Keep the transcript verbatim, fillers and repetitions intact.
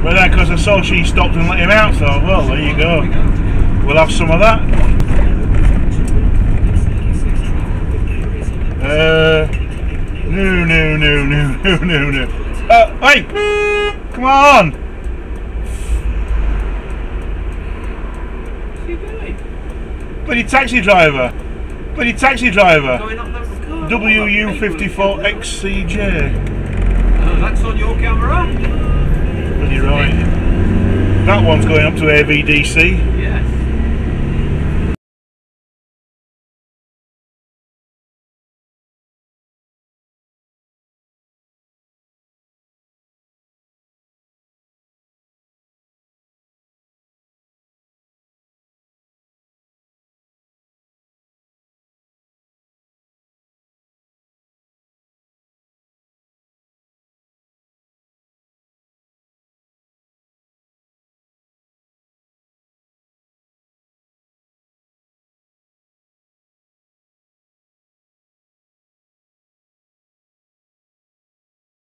But then, because I saw she stopped and let him out, so well, there you go. We'll have some of that. Uh, no, no, no, no, no, no, no. Uh, hey, come on! What's he doing? Bloody taxi driver! Bloody taxi driver! Going up that car. W U fifty-four X C J. Oh, that's on your camera? Bloody right. That one's going up to A V D C. Yes.